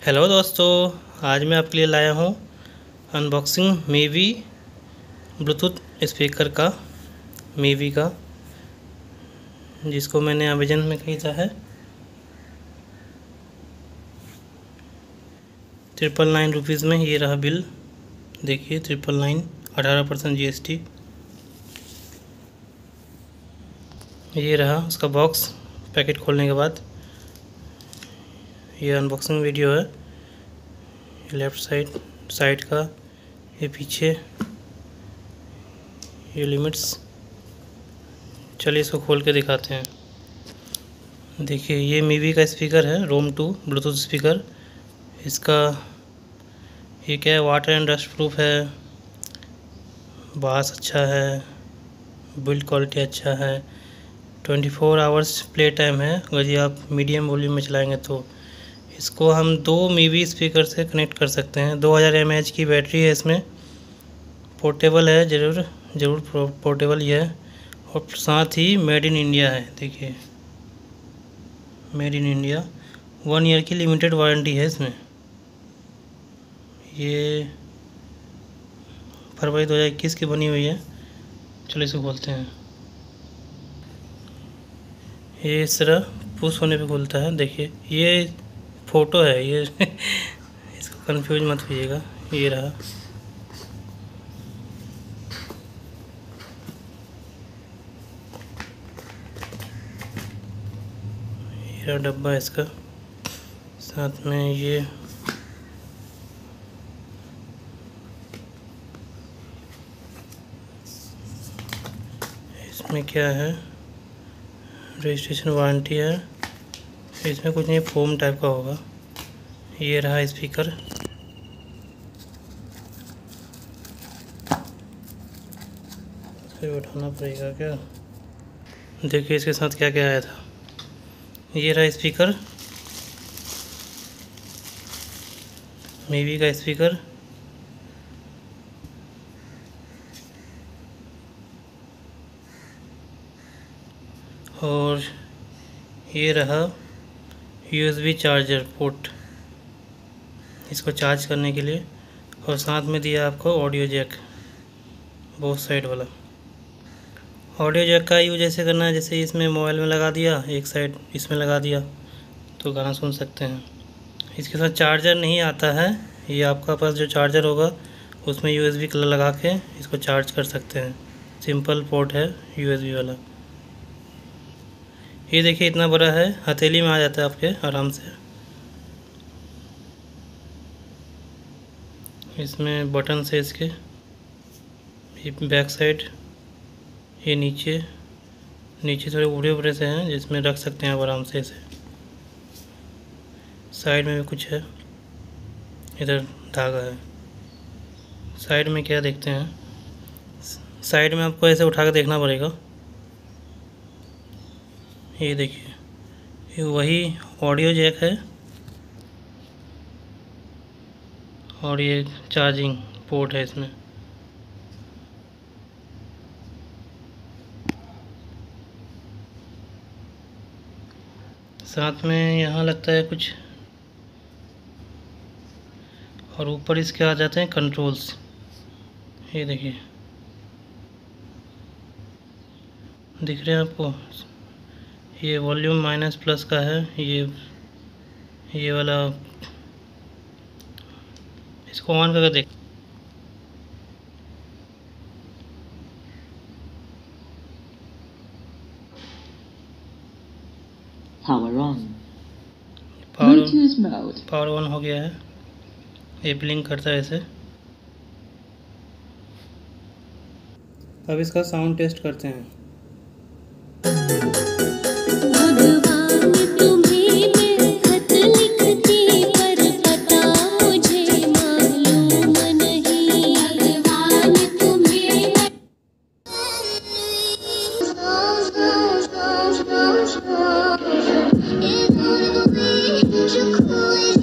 Hello दोस्तों, आज मैं आपके लिए लाया हूँ अनबॉक्सिंग मीवी ब्लूटूथ स्पीकर का, मीवी का, जिसको मैंने अमेजन में खरीदा है 999 रुपीज़ में। ये रहा बिल, देखिए 999, 18% GST। ये रहा उसका बॉक्स पैकेट खोलने के बाद। ये अनबॉक्सिंग वीडियो है, लेफ़्ट साइड का, ये पीछे, ये लिमिट्स। चलिए इसको खोल के दिखाते हैं। देखिए ये मीवी का स्पीकर है, रोम 2 ब्लूटूथ स्पीकर। इसका ये क्या है, वाटर एंड डस्ट प्रूफ है, बास अच्छा है, बिल्ड क्वालिटी अच्छा है, 24 आवर्स प्ले टाइम है अगर ये आप मीडियम वॉल्यूम में चलाएंगे तो। इसको हम 2 मीवी स्पीकर से कनेक्ट कर सकते हैं। 2000 mAh की बैटरी है इसमें, पोर्टेबल है, ज़रूर पोर्टेबल ही है, और साथ ही मेड इन इंडिया है। देखिए मेड इन इंडिया, 1 ईयर की लिमिटेड वारंटी है इसमें। ये फरवरी 2021 की बनी हुई है। चलो इसको खोलते हैं। ये इस तरह पुश होने पे खुलता है। देखिए ये फ़ोटो है ये इसको कंफ्यूज मत कीजिएगा। ये रहा, ये रहा डब्बा इसका, साथ में ये इसमें क्या है, रजिस्ट्रेशन वारंटी है। इसमें कुछ नहीं, फोम टाइप का होगा। ये रहा स्पीकर, इसे उठाना पड़ेगा क्या। देखिए इसके साथ क्या क्या आया था। ये रहा स्पीकर, मीवी का स्पीकर। और ये रहा USB चार्जर पोर्ट, इसको चार्ज करने के लिए। और साथ में दिया आपको ऑडियो जैक, बोथ साइड वाला। ऑडियो जैक का यूज ऐसे करना है जैसे इसमें मोबाइल में लगा दिया, एक साइड इसमें लगा दिया तो गाना सुन सकते हैं। इसके साथ चार्जर नहीं आता है, ये आपका पास जो चार्जर होगा उसमें USB लगा के इसको चार्ज कर सकते हैं। सिंपल पोर्ट है USB वाला। ये देखिए इतना बड़ा है, हथेली में आ जाता है आपके आराम से। इसमें बटन से इसके, ये बैक साइड, ये नीचे थोड़े उभरे से हैं जिसमें रख सकते हैं आप आराम से इसे। साइड में भी कुछ है, इधर धागा है। साइड में क्या देखते हैं, साइड में आपको ऐसे उठा के देखना पड़ेगा। ये देखिए ये वही ऑडियो जैक है और ये चार्जिंग पोर्ट है इसमें। साथ में यहाँ लगता है कुछ, और ऊपर इसके आ जाते हैं कंट्रोल्स। ये देखिए दिख रहे हैं आपको, ये वॉल्यूम माइनस प्लस का है। ये वाला, इसको ऑन करके देख। पावर ऑन हो गया है। ये ब्लिंक करता है ऐसे। अब इसका साउंड टेस्ट करते हैं। It's